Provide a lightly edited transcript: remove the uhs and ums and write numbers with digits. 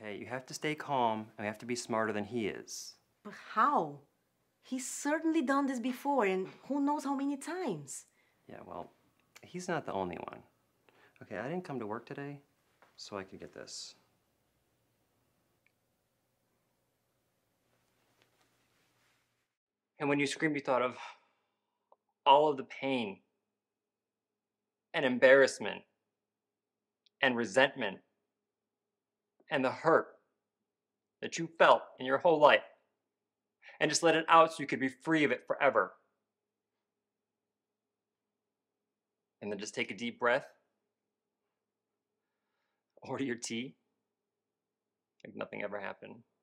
Okay, you have to stay calm and we have to be smarter than he is. But how? He's certainly done this before, and who knows how many times. Yeah, well, he's not the only one. Okay, I didn't come to work today, so I could get this. And when you screamed, you thought of all of the pain and embarrassment and resentment and the hurt that you felt in your whole life and just let it out so you could be free of it forever. And then just take a deep breath, order your tea, like nothing ever happened.